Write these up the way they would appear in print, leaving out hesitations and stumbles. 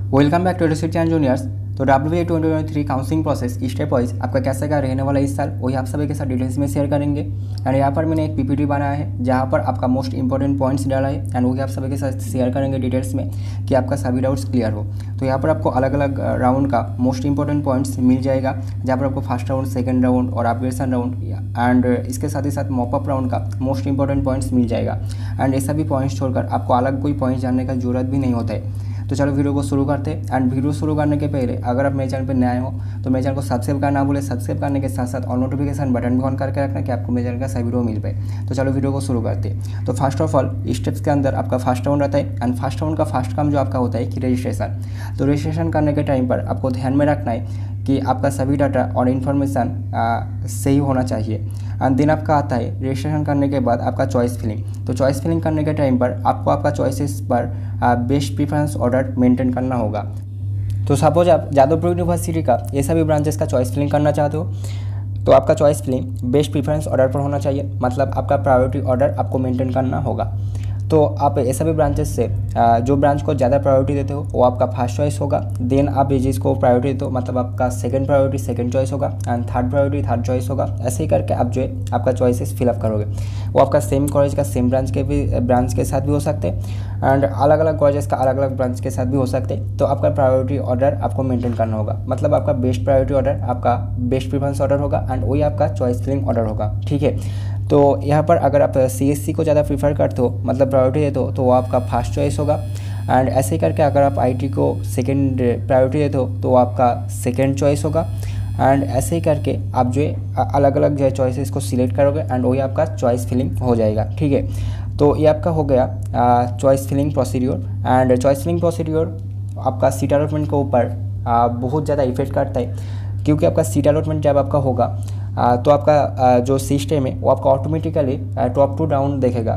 Welcome back to research and juniors. तो WBA 2023 counselling process step wise आपका कैसे क्या रहने वाला है इस साल, वही आप सभी के साथ डिटेल्स में शेयर करेंगे। एंड यहाँ पर मैंने एक PPT बनाया है जहाँ पर आपका मोस्ट इंपॉर्टेंट पॉइंट्स डाला है एंड वही आप सभी के साथ शेयर करेंगे डिटेल्स में कि आपका सभी डाउट्स क्लियर हो। तो यहाँ पर आपको अलग अलग राउंड का मोस्ट इंपॉर्टेंट पॉइंट्स मिल जाएगा, जहाँ पर आपको फर्स्ट राउंड, सेकंड राउंड और अपग्रेडेशन राउंड एंड इसके साथ ही साथ मॉपअप राउंड का मोस्ट इंपॉर्टेंट पॉइंट्स मिल जाएगा। एंड ये सभी पॉइंट्स छोड़कर आपको अलग कोई पॉइंट्स जानने का जरूरत भी नहीं होता है। तो चलो वीडियो को शुरू करते हैं। एंड वीडियो शुरू करने के पहले अगर आप मेरे चैनल पर नए हो तो मेरे चैनल को सब्सक्राइब करना भूले। सब्सक्राइब करने के साथ साथ ऑल नोटिफिकेशन बटन भी ऑन करके रखना कि आपको मेरे चैनल का सही वीडियो मिल पाए। तो चलो वीडियो को शुरू करते हैं। तो फर्स्ट ऑफ ऑल स्टेप्स के अंदर आपका फर्स्ट राउंड रहता है एंड फर्स्ट राउंड का फर्स्ट काम जो आपका होता है कि रजिस्ट्रेशन। तो रजिस्ट्रेशन करने के टाइम पर आपको ध्यान में रखना है कि आपका सभी डाटा और इन्फॉर्मेशन सही होना चाहिए। एंड देन आपका आता है रजिस्ट्रेशन करने के बाद आपका चॉइस फिलिंग। तो चॉइस फिलिंग करने के टाइम पर आपको आपका चॉइसेस पर बेस्ट प्रेफरेंस ऑर्डर मेंटेन करना होगा। तो सपोज आप जादवपुर यूनिवर्सिटी का ये सभी ब्रांचेस का चॉइस फिलिंग करना चाहते हो तो आपका choice filling best preference order पर होना चाहिए, मतलब आपका प्रायोरिटी ऑर्डर आपको मेंटेन करना होगा। तो आप ये सभी ब्रांचेस से जो ब्रांच को ज़्यादा प्रायोरिटी देते हो वो आपका फर्स्ट चॉइस होगा। देन आप जिसको प्रायोरिटी देते हो मतलब आपका सेकंड प्रायोरिटी सेकंड चॉइस होगा and third priority third choice होगा। ऐसे ही करके आप जो है आपका चॉइसेस फिलअप करोगे। वो आपका सेम कॉलेज का सेम ब्रांच के साथ भी हो सकते हैं एंड अलग अलग कॉलेजेस का अलग अलग ब्रांच के साथ भी हो सकते हैं। तो आपका प्रायोरिटी ऑर्डर आपको मेंटेन करना होगा, मतलब आपका बेस्ट प्रायोरिटी ऑर्डर आपका बेस्ट प्रेफरेंस ऑर्डर होगा एंड वही आपका चॉइस फिलिंग ऑर्डर होगा। ठीक है, तो यहाँ पर अगर आप CSC को ज़्यादा प्रीफर करते हो मतलब प्रायोरिटी देते हो तो वो आपका फर्स्ट चॉइस होगा। एंड ऐसे ही करके अगर आप IT को सेकंड प्रायोरिटी देते हो तो वो आपका सेकंड चॉइस होगा। एंड ऐसे ही करके आप जो है अलग अलग जो है चॉइसेस को सिलेक्ट करोगे एंड वही आपका चॉइस फिलिंग हो जाएगा। ठीक है, तो ये आपका हो गया choice filling procedure. And choice filling procedure आपका सीट अलॉटमेंट के ऊपर बहुत ज़्यादा इफेक्ट करता है, क्योंकि आपका सीट अलॉटमेंट जब आपका होगा तो आपका जो सिस्टम है वो आपका ऑटोमेटिकली टॉप टू डाउन देखेगा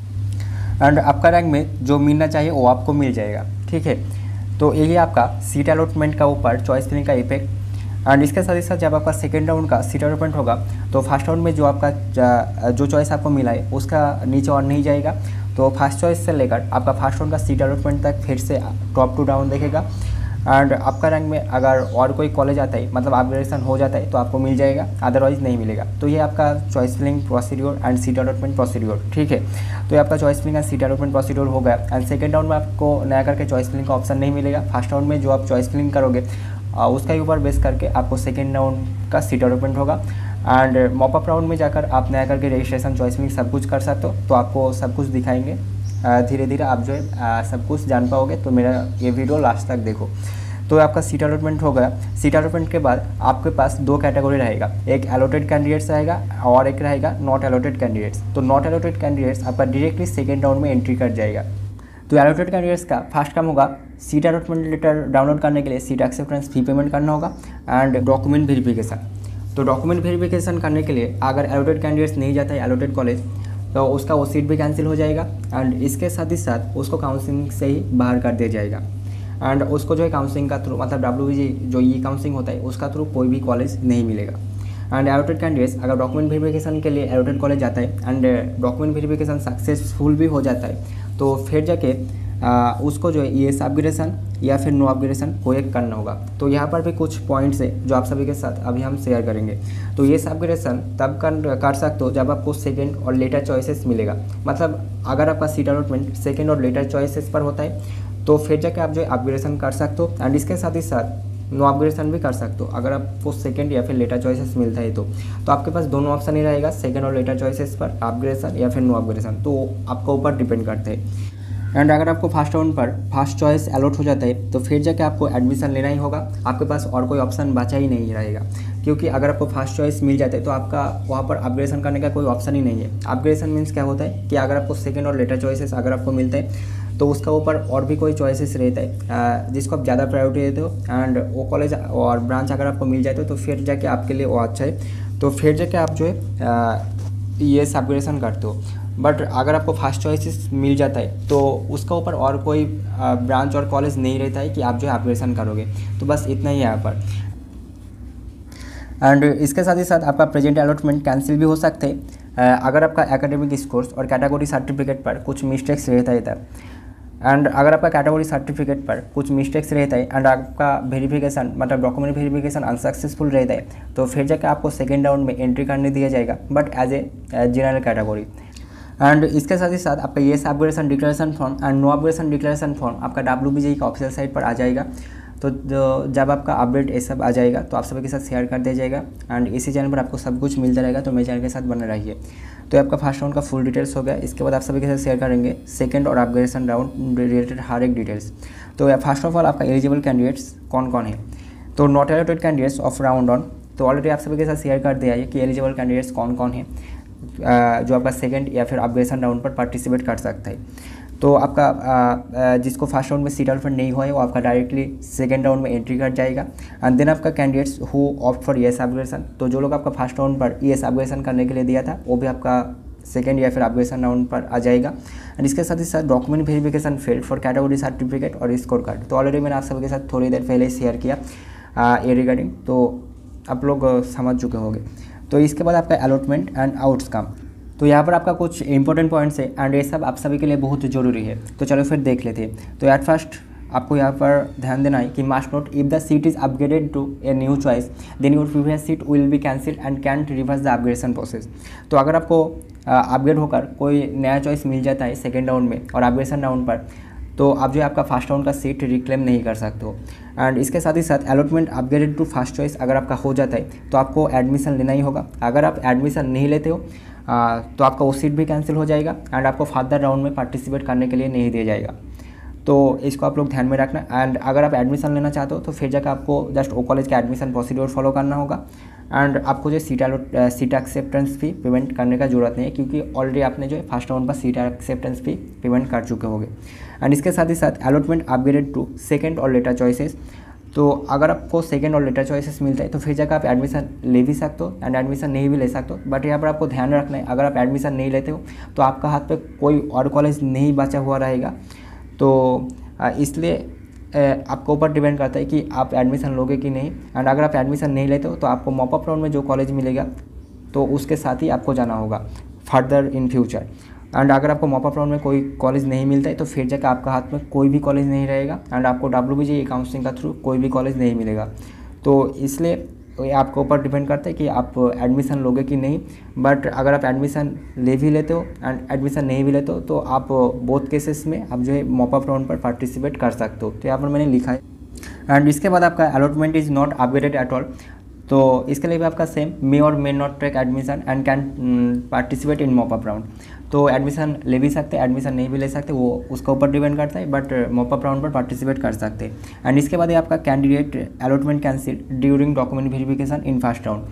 एंड आपका रैंक में जो मिलना चाहिए वो आपको मिल जाएगा। ठीक है, तो यही आपका सीट अलॉटमेंट का ऊपर चॉइस फिलिंग का इफेक्ट। एंड इसके साथ ही साथ जब आपका सेकेंड राउंड का सीट अलॉटमेंट होगा तो फर्स्ट राउंड में जो आपका जो चॉइस आपको मिला है उसका नीचे और नहीं जाएगा। तो फर्स्ट चॉइस से लेकर आपका फर्स्ट राउंड का सीट अलॉटमेंट तक फिर से टॉप टू डाउन देखेगा। एंड आपका रैंक में अगर और कोई कॉलेज आता है मतलब अपग्रेडेशन हो जाता है तो आपको मिल जाएगा, अदरवाइज नहीं मिलेगा। तो ये आपका choice filling procedure and seat allotment procedure. ठीक है, तो ये आपका choice filling and seat allotment procedure हो गया। एंड सेकंड राउंड में आपको नया करके चॉइस फिलिंग का ऑप्शन नहीं मिलेगा। फर्स्ट राउंड में जो आप चॉइस फिलिंग करोगे उसका ऊपर बेस करके आपको सेकेंड राउंड का सीट अलॉटमेंट होगा। एंड मॉपअप राउंड में जाकर आप नया करके रजिस्ट्रेशन चॉइस फिलिंग सब कुछ कर सकते हो, तो आपको सब कुछ दिखाएंगे। धीरे धीरे आप जो है सब कुछ जान पाओगे। तो मेरा ये वीडियो लास्ट तक देखो। तो आपका सीट अलॉटमेंट हो गया। सीट अलॉटमेंट के बाद आपके पास दो कैटेगरी रहेगा, एक अलॉटेड कैंडिडेट्स रहेगा और एक रहेगा नॉट अलॉटेड कैंडिडेट्स। तो नॉट अलॉटेड कैंडिडेट्स आपका डायरेक्टली सेकेंड राउंड में एंट्री कर जाएगा। तो अलॉटेड कैंडिडेट्स का फर्स्ट काम होगा सीट अलॉटमेंट लेटर डाउनलोड करने के लिए सीट एक्सेप्टेंस फी पेमेंट करना होगा एंड डॉक्यूमेंट वेरिफिकेशन। तो डॉक्यूमेंट वेरिफिकेशन करने के लिए अगर अलॉटेड कैंडिडेट्स नहीं जाता है अलॉटेड कॉलेज तो उसका वो सीट भी कैंसिल हो जाएगा एंड इसके साथ ही साथ उसको काउंसलिंग से ही बाहर कर दिया जाएगा। एंड उसको जो है काउंसलिंग का थ्रू मतलब WBG जो ये काउंसलिंग होता है उसका थ्रू कोई भी कॉलेज नहीं मिलेगा। एंड अलॉटेड कैंडिडेट्स अगर डॉक्यूमेंट वेरिफिकेशन के लिए अलॉटेड कॉलेज जाता है एंड डॉक्यूमेंट वेरिफिकेशन सक्सेसफुल भी हो जाता है तो फिर जाके उसको जो है ES अपग्रेडेशन या फिर नो अपग्रेडेशन कोई एक करना होगा। तो यहाँ पर भी कुछ पॉइंट्स है जो आप सभी के साथ अभी हम शेयर करेंगे। तो ES अपग्रेडेशन तब कर सकते हो जब आपको सेकेंड और लेटर चॉइसेस मिलेगा, मतलब अगर आपका सीट अलॉटमेंट सेकेंड और लेटर चॉइसेस पर होता है तो फिर जाके आप जो है अपग्रेडेशन कर सकते हो। एंड इसके साथ ही साथ नो अपग्रेडेशन भी कर सकते हो अगर आपको सेकंड या फिर लेटर चॉइसेस मिलता है तो आपके पास दोनों ऑप्शन ही रहेगा, सेकंड और लेटर चॉइसेस पर अपग्रेडेशन या फिर नो अपग्रेडेशन। तो आपको ऊपर डिपेंड करते हैं। एंड अगर आपको फर्स्ट राउंड पर फर्स्ट चॉइस अलॉट हो जाता है तो फिर जाके आपको एडमिशन लेना ही होगा, आपके पास और कोई ऑप्शन बचा ही नहीं रहेगा। क्योंकि अगर आपको फर्स्ट चॉइस मिल जाता है तो आपका वहाँ पर अपग्रेडेशन करने का कोई ऑप्शन ही नहीं है। अपग्रेडेशन मीन्स क्या होता है कि अगर आपको सेकंड और लेटर चॉइसेस अगर आपको मिलता है तो उसका ऊपर और भी कोई चॉइसेस रहता है जिसको आप ज़्यादा प्रायोरिटी देते हो एंड वो कॉलेज और ब्रांच अगर आपको मिल जाए तो फिर जाके आपके लिए वो अच्छा है। तो फिर जाके आप जो है ये अपग्रेडेशन करते हो। बट अगर आपको फर्स्ट चॉइसेस मिल जाता है तो उसका ऊपर और कोई ब्रांच और कॉलेज नहीं रहता है कि आप जो है अपग्रेडेशन करोगे। तो बस इतना ही है यहाँ पर। एंड इसके साथ ही साथ आपका प्रेजेंट अलॉटमेंट कैंसिल भी हो सकते हैं अगर आपका एकेडमिक स्कोर्स और कैटेगरी सर्टिफिकेट पर कुछ मिस्टेक्स रहता है। एंड अगर आपका कैटेगरी सर्टिफिकेट पर कुछ मिस्टेक्स रहता है एंड आपका वेरिफिकेशन मतलब डॉक्यूमेंट वेरिफिकेशन अनसक्सेसफुल रहता है तो फिर जाकर आपको सेकेंड राउंड में एंट्री करने दिया जाएगा, but as a general category. And इसके साथ ही साथ आपका yes upgradation declaration form and no upgradation declaration form आपका WBJE का ऑफिशियल साइट पर आ जाएगा। तो जब आपका अपडेट ये सब आ जाएगा तो आप सभी के साथ शेयर कर दिया जाएगा एंड इसी चैनल पर आपको सब कुछ मिलता रहेगा, तो मेरे चैनल के साथ बने रहिए। तो आपका फर्स्ट राउंड का फुल डिटेल्स हो गया। इसके बाद आप सभी के साथ शेयर करेंगे सेकंड और अपग्रेडेशन राउंड रिलेटेड हर एक डिटेल्स। तो फर्स्ट ऑफ ऑल आपका एलिजिबल कैंडिडेट्स कौन कौन है। तो not allotted candidates of round on, तो ऑलरेडी आप सभी के साथ शेयर कर दिया है कि एलिजिबल कैंडिडेट्स कौन कौन है जो आपका सेकंड या फिर अपग्रेडेशन राउंड पर पार्टिसिपेट कर सकता है। तो आपका जिसको फर्स्ट राउंड में सीट अलॉटमेंट नहीं हुआ है वो आपका डायरेक्टली सेकंड राउंड में एंट्री कर जाएगा। एंड देन आपका candidates who opt for yes upgradation, तो जो लोग आपका फर्स्ट राउंड पर येस अपग्रेडेशन करने के लिए दिया था वो भी आपका सेकंड या फिर अपग्रेडेशन राउंड पर आ जाएगा। एंड इसके साथ ही साथ document verification failed for category certificate और स्कोर कार्ड, तो ऑलरेडी मैंने आप सबके साथ थोड़ी देर पहले शेयर किया ये रिगार्डिंग, तो आप लोग समझ चुके होंगे। तो इसके बाद आपका अलॉटमेंट एंड आउटकम, तो यहाँ पर आपका कुछ इंपॉर्टेंट पॉइंट्स है एंड ये सब आप सभी के लिए बहुत ज़रूरी है। तो चलो फिर देख लेते हैं। तो एट फर्स्ट आपको यहाँ पर ध्यान देना है कि must note if the seat is upgraded to a new choice then your previous seat will be cancel and can't reverse the upgradation process. तो अगर आपको अपग्रेड होकर कोई नया चॉइस मिल जाता है सेकेंड राउंड में और अपग्रेडेशन राउंड पर, तो आप जो है आपका फर्स्ट राउंड का सीट रिक्लेम नहीं कर सकते हो। एंड इसके साथ ही साथ allotment upgraded to first choice अगर आपका हो जाता है तो आपको एडमिशन लेना ही होगा। अगर आप एडमिशन नहीं लेते हो तो आपका वो सीट भी कैंसिल हो जाएगा एंड आपको फर्दर राउंड में पार्टिसिपेट करने के लिए नहीं दिया जाएगा। तो इसको आप लोग ध्यान में रखना। एंड अगर आप एडमिशन लेना चाहते हो तो फिर जाकर आपको जस्ट वो कॉलेज का एडमिशन प्रोसीड्योर फॉलो करना होगा एंड आपको जो सीट एक्सेप्टेंस फी पेमेंट करने का जरूरत नहीं है, क्योंकि ऑलरेडी आपने जो है फर्स्ट राउंड पर सीट एक्सेप्टेंस फी पेमेंट कर चुके होंगे। एंड इसके साथ ही साथ अलॉटमेंट अपग्रेडेड टू सेकेंड और लेटर चॉइसेस, तो अगर आपको सेकेंड और लेटर चॉइसेस मिलता है तो फिर जाकर आप एडमिशन ले भी सकते हो एंड एडमिशन नहीं भी ले सकते हो। बट यहाँ पर आपको ध्यान रखना है, अगर आप एडमिशन नहीं लेते हो तो आपका हाथ पे कोई और कॉलेज नहीं बचा हुआ रहेगा। तो इसलिए आपको ऊपर डिपेंड करता है कि आप एडमिशन लोगे कि नहीं। एंड अगर आप एडमिशन नहीं लेते हो तो आपको मॉप अप राउंड में जो कॉलेज मिलेगा तो उसके साथ ही आपको जाना होगा फर्दर इन फ्यूचर। एंड अगर आपको मॉप अप राउंड में कोई कॉलेज नहीं मिलता है तो फिर जाकर आपका हाथ में कोई भी कॉलेज नहीं रहेगा एंड आपको WBJE काउंसलिंग का थ्रू कोई भी कॉलेज नहीं मिलेगा। तो इसलिए ये आपके ऊपर डिपेंड करता है कि आप एडमिशन लोगे कि नहीं। बट अगर आप एडमिशन ले भी लेते हो एंड एडमिशन नहीं भी लेते हो तो आप बोथ केसेस में आप जो है मॉप अप राउंड पर पार्टिसिपेट कर सकते हो। तो यहाँ पर मैंने लिखा है। एंड इसके बाद आपका allotment is not upgraded at all, तो इसके लिए भी आपका सेम मे और may not take admission and can participate in mop up round. तो एडमिशन ले भी सकते हैं, एडमिशन नहीं भी ले सकते, वो उसका ऊपर डिपेंड करता है, बट मॉप अप राउंड पर पार्टिसिपेट कर सकते हैं। एंड इसके बाद आपका candidate allotment cancel during document verification in first round.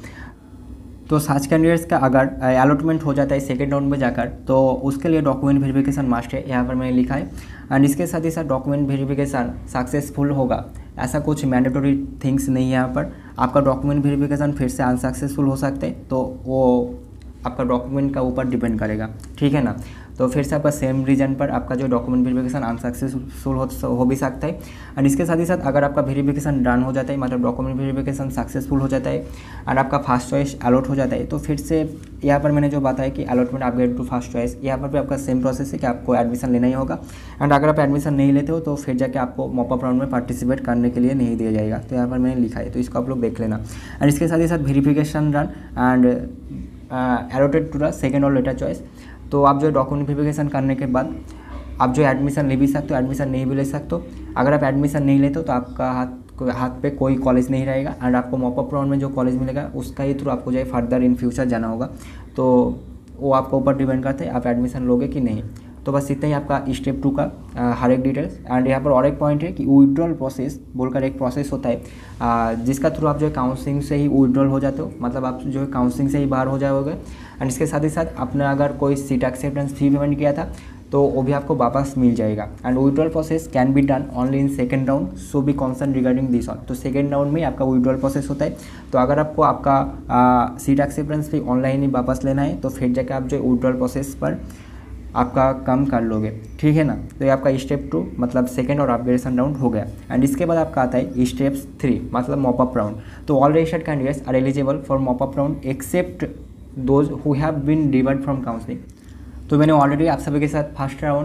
तो सच कैंडिडेट्स का अगर अलॉटमेंट हो जाता है सेकेंड राउंड में जाकर तो उसके लिए डॉक्यूमेंट वेरिफिकेशन मस्ट है, यहाँ पर मैंने लिखा है। एंड इसके साथ ही साथ डॉक्यूमेंट वेरिफिकेशन सक्सेसफुल होगा ऐसा कुछ मैंडेटरी थिंग्स नहीं है। यहाँ पर आपका डॉक्यूमेंट वेरिफिकेशन फिर से अनसक्सेसफुल हो सकते हैं, तो वो आपका डॉक्यूमेंट का ऊपर डिपेंड करेगा, ठीक है ना। तो फिर से आपका सेम रीजन पर आपका जो डॉक्यूमेंट वेरिफिकेशन अनसक्सेसफुल हो भी सकता है। एंड इसके साथ ही साथ अगर आपका वेरिफिकेशन डन हो जाता है, मतलब डॉक्यूमेंट वेरिफिकेशन सक्सेसफुल हो जाता है एंड आपका फर्स्ट चॉइस अलॉट हो जाता है, तो फिर से यहाँ पर मैंने जो बताया कि allotment upgrade to first choice, यहाँ पर भी आपका सेम प्रोसेस है कि आपको एडमिशन लेना ही होगा। एंड अगर आप एडमिशन नहीं लेते हो तो फिर जाके आपको मॉप अप राउंड में पार्टिसिपेट करने के लिए नहीं दिया जाएगा। तो यहाँ पर मैंने लिखा है, तो इसको आप लोग देख लेना। एंड इसके साथ ही साथ verification run and allotted to the second और लेटर चॉइस, तो आप जो डॉक्यूमेंट वेरिफिकेशन करने के बाद आप जो एडमिशन ले भी सकते हो, एडमिशन नहीं भी ले सकते हो। अगर आप एडमिशन नहीं लेते हो तो आपका हाथ पे कोई कॉलेज नहीं रहेगा एंड आपको मॉप अप राउंड में जो कॉलेज मिलेगा उसका ही थ्रू आपको जो है फर्दर इन फ्यूचर जाना होगा। तो वो आपको ऊपर डिपेंड करता है आप एडमिशन लोगे कि नहीं। तो बस इतना ही आपका स्टेप 2 का हर एक डिटेल्स। एंड यहाँ पर और एक पॉइंट है कि विड्रॉल प्रोसेस बोलकर एक प्रोसेस होता है जिसका थ्रू आप जो है काउंसलिंग से ही विड्रॉल हो जाते हो, मतलब आप जो है काउंसलिंग से ही बाहर हो जाओगे। एंड इसके साथ ही साथ आपने अगर कोई सीट एक्सेप्टेंस फी पेमेंट किया था तो वो भी आपको वापस मिल जाएगा। And withdrawal process can be done only in second round, so be concern regarding this on. तो सेकेंड राउंड में आपका विड्रॉल प्रोसेस होता है। तो अगर आपको आपका सीट एक्सेप्टेंस फी ऑनलाइन ही वापस लेना है तो फिर जाकर आप जो विड्रॉल प्रोसेस पर आपका कम कर लोगे, ठीक है ना। तो ये आपका स्टेप 2 मतलब सेकेंड और अपग्रेडेशन राउंड हो गया। एंड इसके बाद आपका आता है स्टेप्स 3 मतलब मॉप अप राउंड। तो all registered candidates are eligible for mop up round except those who have been debarred from counselling. तो मैंने ऑलरेडी आप सभी के साथ first round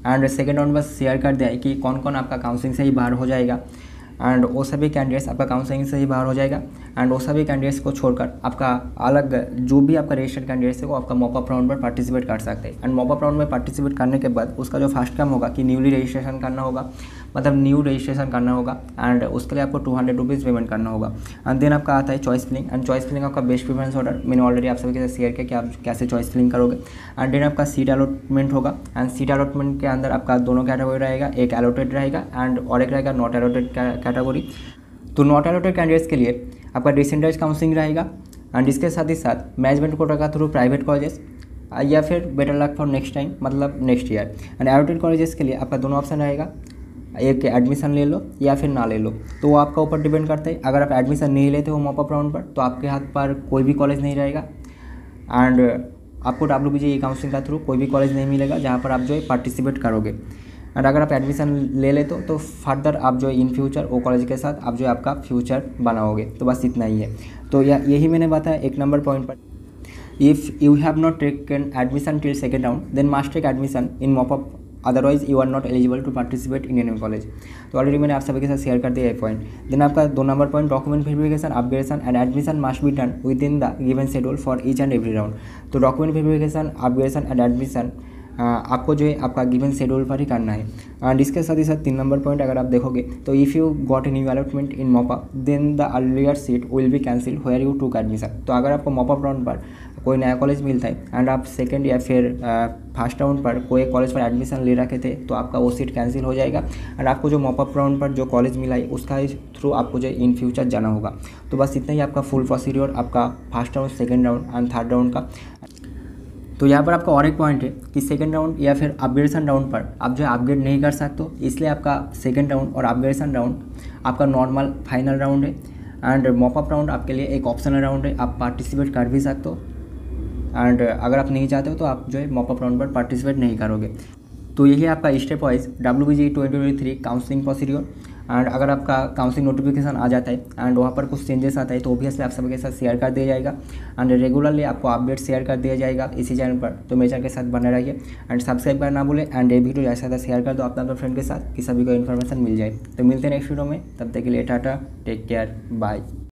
and second round बस शेयर कर दिया है कि कौन कौन आपका काउंसलिंग से ही बाहर हो जाएगा, एंड वो सभी कैंडिडेट्स आपका काउंसलिंग से ही बाहर हो जाएगा। एंड वो सभी कैंडिडेट्स को छोड़कर आपका अलग जो भी आपका रजिस्टर्ड कैंडिडेट्स है वो आपका मॉपअप राउंड पर पार्टिसिपेट कर सकते हैं। एंड मॉपअप राउंड में पार्टिसिपेट करने के बाद उसका जो फर्स्ट काम होगा कि न्यूली रजिस्ट्रेशन करना होगा, मतलब न्यू रजिस्ट्रेशन करना होगा, एंड उसके लिए आपको 200 रुपीज़ पेमेंट करना होगा। एंड देन आपका आता है choice filling, and choice filling आपका बेस्ट प्रेफरेंस ऑर्डर मैंने ऑलरेडी आप सभी के साथ शेयर किया कि आप कैसे चॉइस फिलिंग करोगे। एंड देन आपका सीट अलॉटमेंट होगा, एंड सीट अलॉटमेंट के अंदर आपका दोनों कैटेगरी रहेगा, एक अलॉटेड रहेगा एंड और एक रहेगा नॉट अलॉटेड कैटेगरी। तो नॉट अलॉटेड कैंडिडेट्स के लिए आपका डिसेंट्रलाइज्ड काउंसलिंग रहेगा, एंड इसके साथ ही साथ मैनेजमेंट कोटा का थ्रू प्राइवेट कॉलेजेस या फिर better luck for next time, मतलब next year. And allotted colleges के लिए आपका दोनों ऑप्शन रहेगा, एक एडमिशन ले लो या फिर ना ले लो, तो वो आपका ऊपर डिपेंड करता है। अगर आप एडमिशन नहीं लेते हो मॉपअप राउंड पर तो आपके हाथ पर कोई भी कॉलेज नहीं रहेगा, एंड आपको WBGE काउंसलिंग का थ्रू कोई भी कॉलेज नहीं मिलेगा जहाँ पर आप जो है पार्टिसिपेट करोगे। एंड अगर आप एडमिशन ले लेते हो तो फर्दर आप जो इन फ्यूचर वो कॉलेज के साथ आप जो है आपका फ्यूचर बनाओगे। तो बस इतना ही है। तो यही मैंने बताया 1 नंबर पॉइंट पर। If you have not taken admission till second round then must take admission in mop up, otherwise you are not eligible to participate in any college. तो ऑलरेडी मैंने आप सभी के साथ शेयर कर दिया है पॉइंट। देन आपका 2 number point document verification, upgradation and admission must be done within the given schedule for each and every round. तो document verification, upgradation and admission आपको जो है आपका गिवन शेड्यूल पर ही करना है। एंड इसके साथ ही साथ 3 नंबर पॉइंट अगर आप देखोगे तो if you got a new allotment in mop up then the earlier seat will be cancel where you took admission. तो अगर आपको मॉपअप राउंड पर कोई नया कॉलेज मिलता है एंड आप सेकंड या फिर फर्स्ट राउंड पर कोई कॉलेज पर एडमिशन ले रखे थे तो आपका वो सीट कैंसिल हो जाएगा, एंड आपको जो मॉपअप राउंड पर जो कॉलेज मिला है उसका थ्रू आपको जो इन फ्यूचर जाना होगा। तो बस इतना ही आपका फुल प्रोसीड्योर आपका first round, second round and third round का। तो यहाँ पर आपका और एक पॉइंट है कि सेकंड राउंड या फिर अपग्रेडेशन राउंड पर आप जो है अपग्रेड नहीं कर सकते हो, इसलिए आपका सेकंड राउंड और अपग्रेडेशन राउंड आपका नॉर्मल फाइनल राउंड है, एंड मॉपअप राउंड आपके लिए एक ऑप्शनल राउंड है, आप पार्टिसिपेट कर भी सकते हो। एंड अगर आप नहीं चाहते हो तो आप जो है मॉपअप राउंड पर पार्टिसिपेट नहीं करोगे। तो यही आपका step wise WBGE 2023 counselling procedure. And अगर आपका काउंसलिंग नोटिफिकेशन आ जाता है एंड वहाँ पर कुछ चेंजेस आता है तो ऑब्वियसली आप सबके साथ शेयर कर दिया जाएगा, एंड रेगुलरली आपको अपडेट शेयर कर दिया जाएगा इसी चैनल पर। तो मेरे चैनल के साथ बने रहिए एंड सब्सक्राइब करना भूलें, एंड ये वीडियो ज़्यादा से ज़्यादा शेयर कर दो अपना फ्रेंड के साथ कि सभी को इन्फॉर्मेशन मिल जाए। तो मिलते हैं नेक्स्ट वीडियो में, तब तक के लिए टाटा, टेक केयर, बाय।